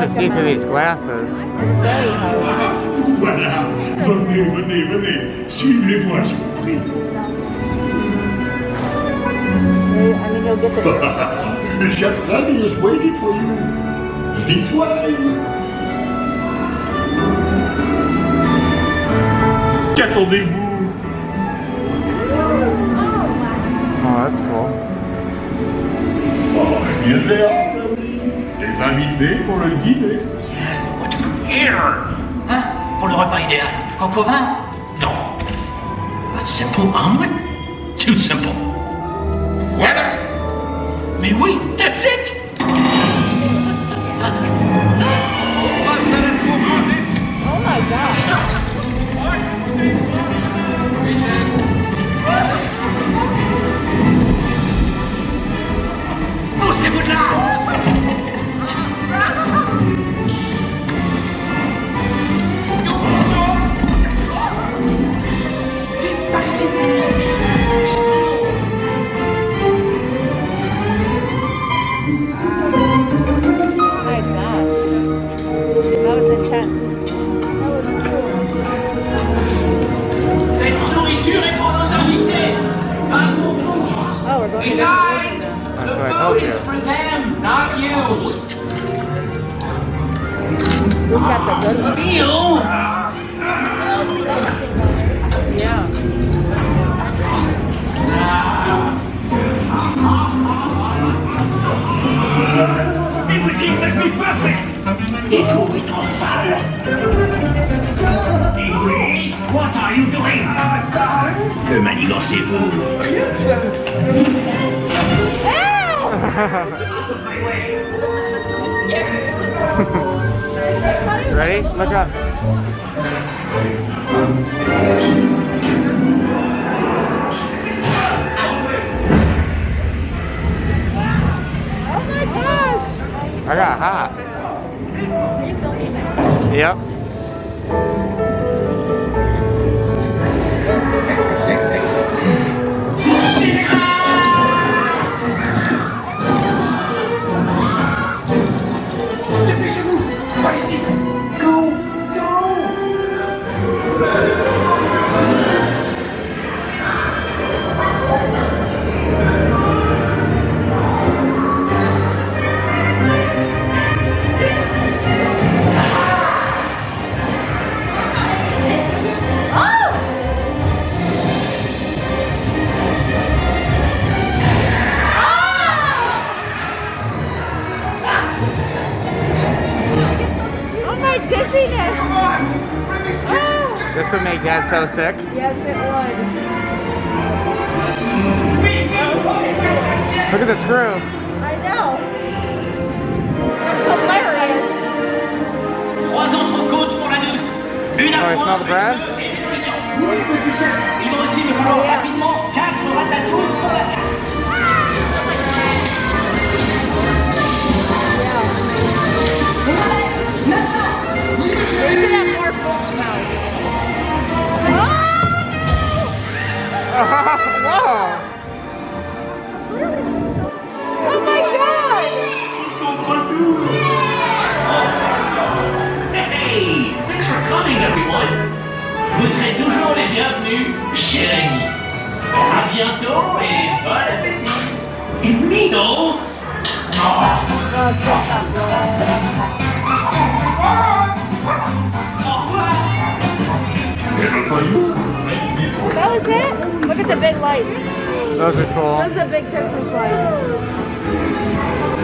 to see through these glasses. Voilà, venez, venez, venez, suivez-moi, je vous prie. The chef Remy is waiting for you. This way. Qu'attendez-vous? Oh, that's cool. Oh, bien there. Des invités pour le dîner. Yes, but what to prepare? Hein? Pour le repas idéal. Coq au vin? Non. A simple omelet? Too simple. Voilà. Mais oui, that's it! Oh my God. Poussez-vous de là! Vite, par ici! Cette nourriture est pour nos invités, pas pour vous. Oh, we're going Good to night. That's The what I told food you. is for them, not you. We've got the good one. You? Yeah. Everything must be perfect. Et tout est en salle. Et oui, what are you doing? Que manigancez-vous? Ready? Look up. Oh my gosh. I got hot. Yep. Dépêchez-vous. Par ici. Go, go. Oh my dizziness. Oh. This would make Dad so sick. Yes, it would. Look at the screw. I know. That's hilarious. 3 entrecôtes pour la douce. Une à Oh, you smell the bread? et une saignante. Il va aussi me falloir rapidement 4 ratatouilles pour la carte. Isn't that more full now? Whoa! Oh my God! Hey, thanks for coming, everyone. Vous serez toujours les bienvenus chez Rémy. À bientôt et bon appétit. Et Mino. Oh. Au revoir. That was it? Look at the big lights. Those are cool. Those are the big Christmas lights.